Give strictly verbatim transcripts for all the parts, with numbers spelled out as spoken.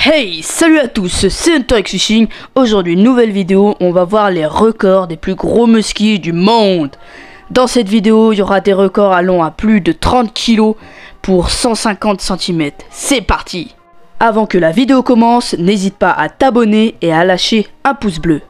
Hey, salut à tous, c'est entendu Fishing. Aujourd'hui, nouvelle vidéo, on va voir les records des plus gros muskies du monde. Dans cette vidéo, il y aura des records allant à plus de trente kilos pour cent cinquante centimètres. C'est parti! Avant que la vidéo commence, n'hésite pas à t'abonner et à lâcher un pouce bleu.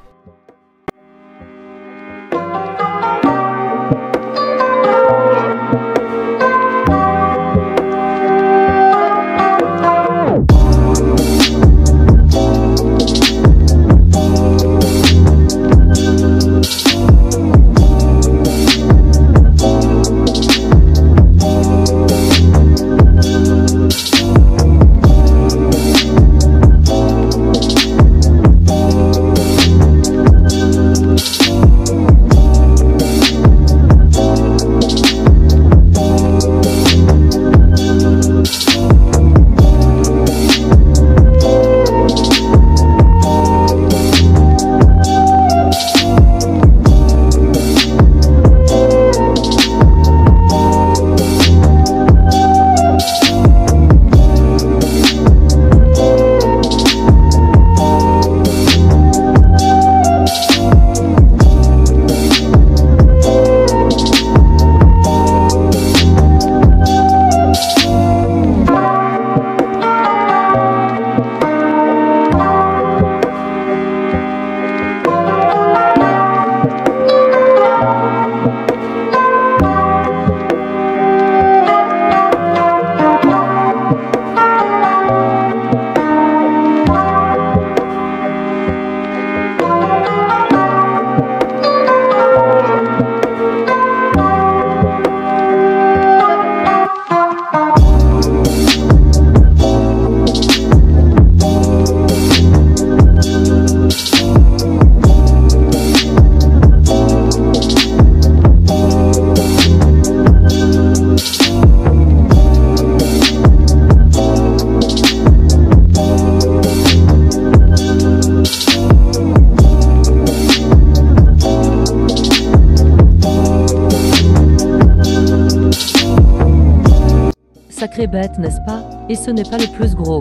Sacré bête, n'est-ce pas? Et ce n'est pas le plus gros.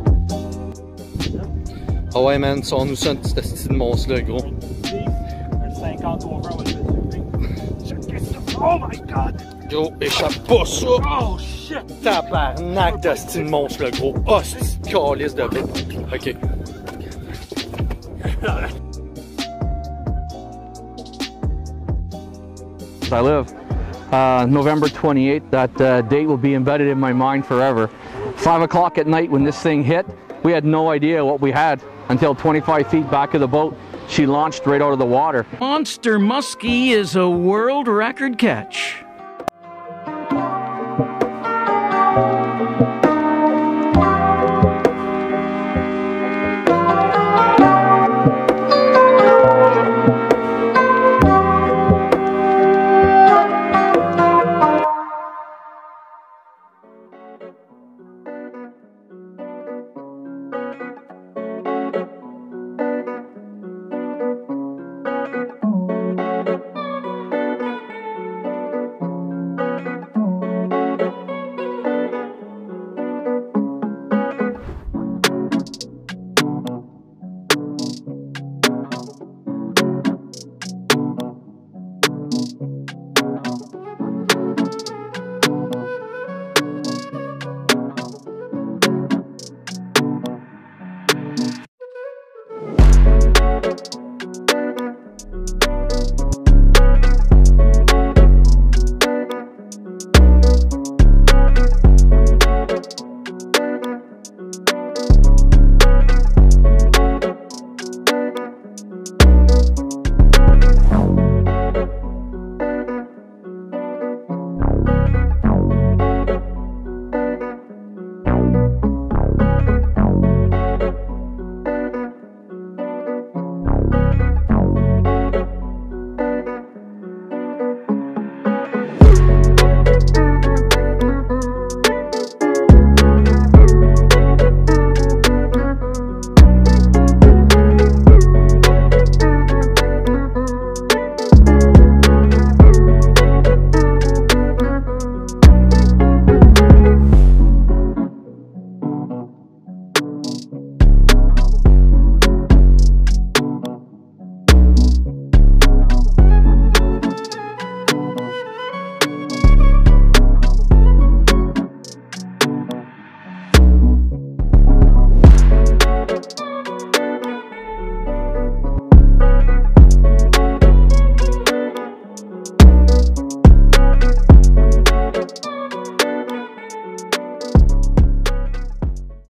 Ah ouais, man, sors-nous ça, un petit style de monstre-là, gros. Oh my god! Gros, échappe pas ça! Oh shit! Tabarnak de style de monstre-là, gros. Oh, c'est calice de bête. Ok. I live. Uh, November twenty-eighth, that uh, date will be embedded in my mind forever. Five o'clock at night when this thing hit, we had no idea what we had until twenty-five feet back of the boat, she launched right out of the water. Monster muskie is a world record catch.